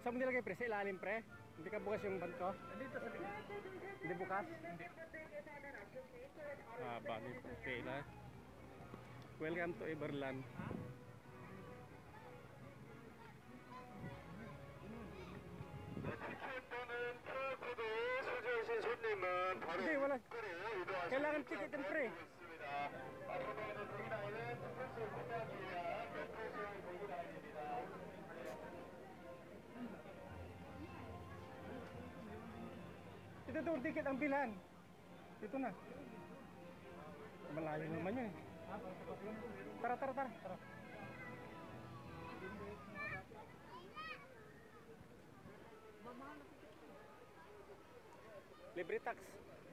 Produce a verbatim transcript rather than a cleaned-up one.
Saan mo nilagay pre? Sa ilalim pre? Hindi ka bukas yung banto? Dito sa likod. Hindi bukas? Hindi. Ah, bali po tela. Welcome to Everland. Hindi, wala. Kailangan ticket din pre. Ito doon ticket ang bilan. Dito na. Malayo naman yun eh. Tara, tara, tara, tara. Libre tax.